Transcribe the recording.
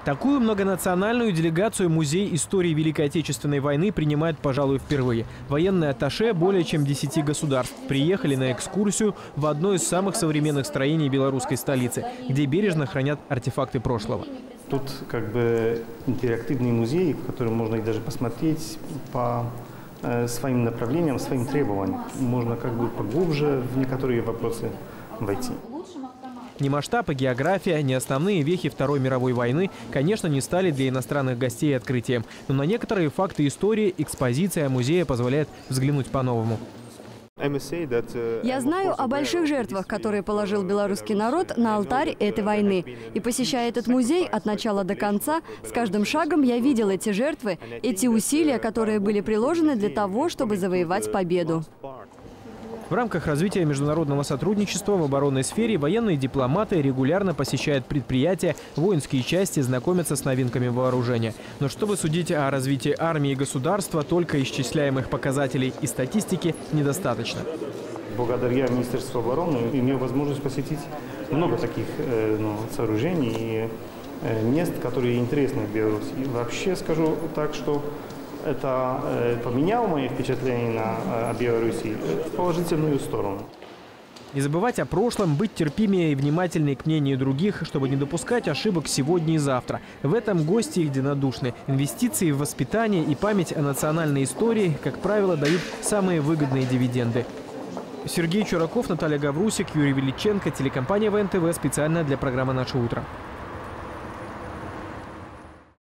Такую многонациональную делегацию Музей истории Великой Отечественной войны принимает, пожалуй, впервые. Военные атташе более чем 10 государств приехали на экскурсию в одно из самых современных строений белорусской столицы, где бережно хранят артефакты прошлого. Тут как бы интерактивный музей, в котором можно и даже посмотреть по своим направлениям, своим требованиям. Можно как бы поглубже в некоторые вопросы войти. Ни масштаб и география, ни основные вехи Второй мировой войны, конечно, не стали для иностранных гостей открытием. Но на некоторые факты истории экспозиция музея позволяет взглянуть по-новому. Я знаю о больших жертвах, которые положил белорусский народ на алтарь этой войны. И посещая этот музей от начала до конца, с каждым шагом я видел эти жертвы, эти усилия, которые были приложены для того, чтобы завоевать победу. В рамках развития международного сотрудничества в оборонной сфере военные дипломаты регулярно посещают предприятия, воинские части, знакомятся с новинками вооружения. Но чтобы судить о развитии армии и государства, только исчисляемых показателей и статистики недостаточно. Благодаря Министерству обороны имею возможность посетить много таких сооружений и мест, которые интересны в Беларуси. И вообще скажу так, что это поменяло мои впечатления о Беларуси в положительную сторону. Не забывать о прошлом, быть терпимее и внимательнее к мнению других, чтобы не допускать ошибок сегодня и завтра. В этом гости единодушны. Инвестиции в воспитание и память о национальной истории, как правило, дают самые выгодные дивиденды. Сергей Чураков, Наталья Гаврусик, Юрий Величенко, телекомпания ВНТВ специально для программы «Наше утро».